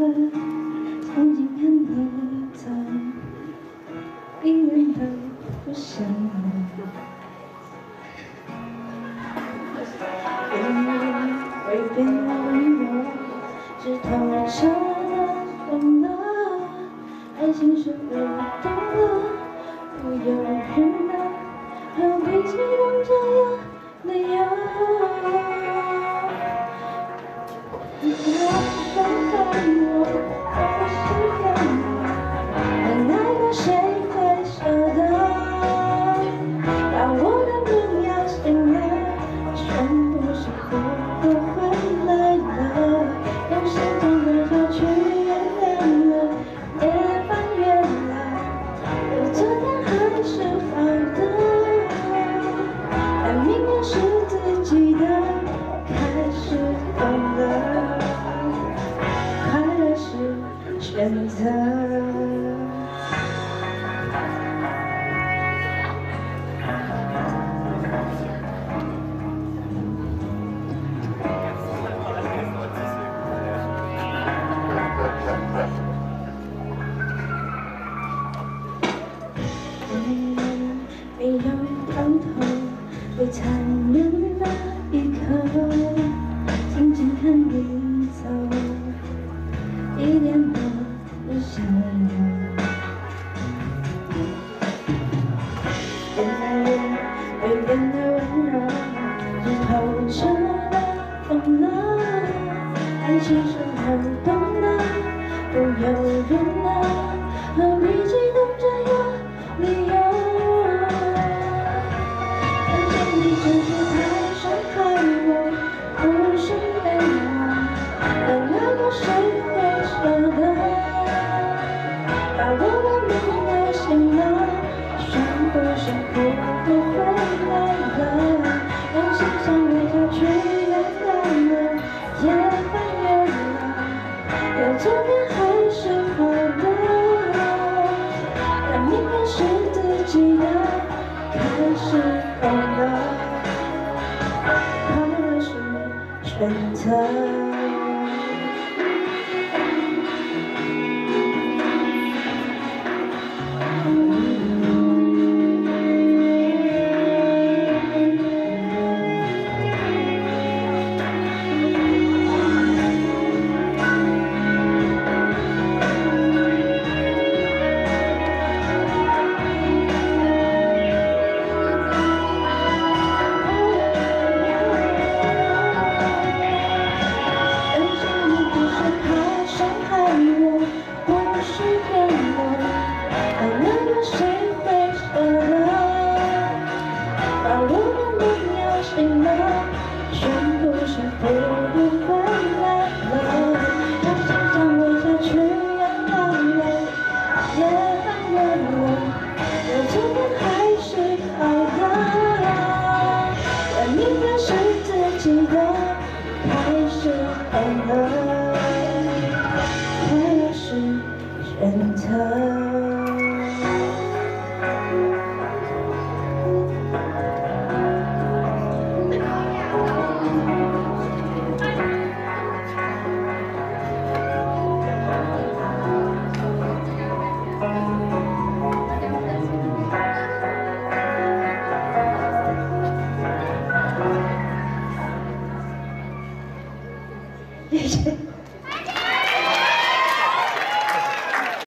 曾经和你走，一点都不像我。会变得温柔，是透彻的懂得，爱情是被动的，不由人的，何必激动这样理由？你不要伤害我，不是骗我，但爱过谁会舍得？把我的梦摇醒了，全部是不会回来了。用心中的歌去原谅了，也翻越了，有昨天还是好的。但明天是自己的，开始懂了，快乐是选择。没有到头，最残忍的一刻，静静看你走，一点都不像我。变来人会变得温柔，是透彻的懂了，爱情是流动的，不由人的，何必激动这样理由？谁会舍得把我的梦摇醒了？全部是不回来了。用心想为他去原谅了，也翻越了，有昨天还是好的。但明天是自己的，开始懂了，快乐是选择。全部是不回来了，用心想为他去原谅了，也翻越了，有昨天还是好的。但明天是自己的，开始懂了，快乐是选择。谢谢。